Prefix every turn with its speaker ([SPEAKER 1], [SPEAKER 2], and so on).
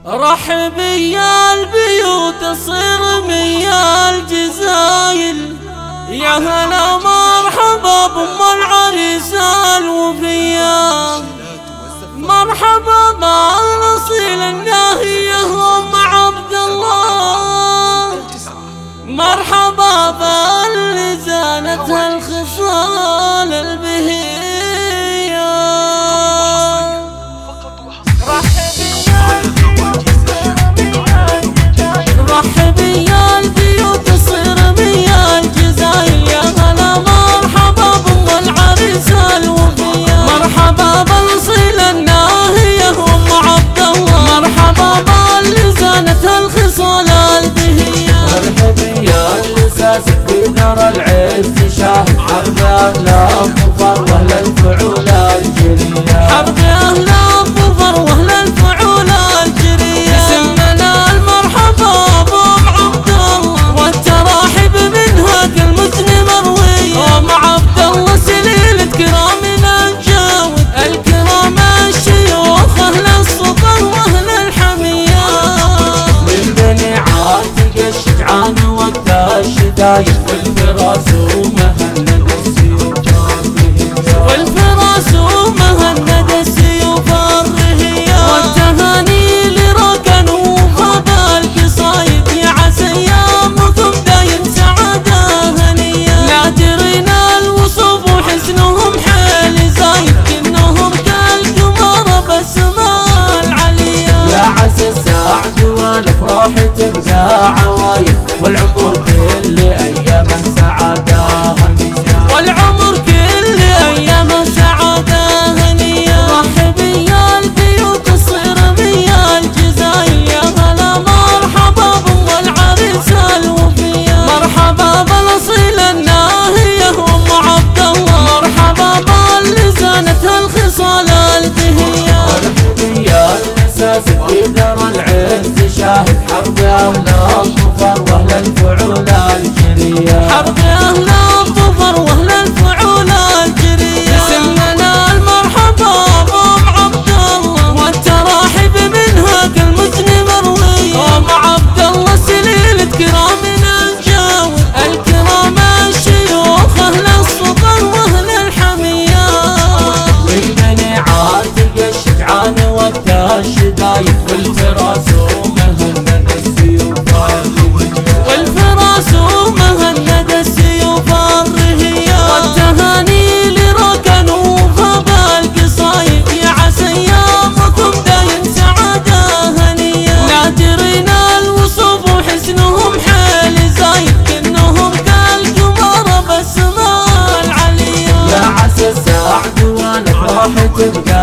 [SPEAKER 1] رحبي يا البيوت تصير ميا الجزايل، يا هلا مرحبا بأم العريس الوفية، مرحبا بالأصيل الناهية أم عبد الله، مرحبا باللي زانتها الخصال البهية. رحبي يا البيوت تصير ميا الجزايل، يا هلا مرحبا بأم العريس الوفية، مرحبا بالأصيل الناهية أم عبد الله، مرحبا باللي زانتها الخصال البهية.
[SPEAKER 2] مرحبا يا اللي ساسك في نار العز، شاهد حرب أهل الظفر وأهل الفعول الجرية،
[SPEAKER 1] حرب أهل الظفر وأهل الفعول الجرية، سمنا المرحبا بأم عبد الله والتراحب منها كالمثل مروية، أم عبد الله سليلة كرامنا نجاوب الكرام الشيوخ أهل السلطان وأهل الحمية،
[SPEAKER 2] من بني عاتق الشجعان وقت الشدايد، والفراس ومهند السيوف
[SPEAKER 1] والفراس ومهند السيوف الرهية، والتهاني لركن وفضى القصايد، يا عسى ايامكم دايم سعادة هنية، نادرين الوصوف وحسنهم حيل زايد، كأنهم كالقمر بالسماء العليا،
[SPEAKER 2] يا عسى السعد والافراح تبقى عوايد، والعمر كل ايام سعادة هنية،
[SPEAKER 1] والعمر كل ايام سعادة هنية. رحبي يا البيوت تصير ميا الجزايل، يا هلا مرحبا بأم العريس الوفية، مرحبا بالأصيل الناهية أم عبد الله، مرحبا باللي زانتها الخصال البهية.
[SPEAKER 2] مرحبا يا اللي ساسك في دار العز، شاهد حرب أهل الظفر وأهل الفعول الجرية،
[SPEAKER 1] حرب أهل الظفر وأهل الفعول الجرية، سمنا المرحبا بأم عبد الله والتراحب منها كالمثل مروية، أم عبد الله سليلة كرامنا نجاوب الكرام الشيوخ أهل السلطان وأهل الحمية،
[SPEAKER 2] من بني عاتق الشجعان وقت الشدايد، والفراس ومهند السيوف
[SPEAKER 1] والفراس ومهند السيوف الرهية، والتهاني لركن وفضى القصايد، يا عسى ايامكم دايم سعادة هنية، نادرين الوصوف وحسنهم حيل زايد، كأنهم كالقمر بالسماء العليا،
[SPEAKER 2] يا عسى السعد والافراح تبقى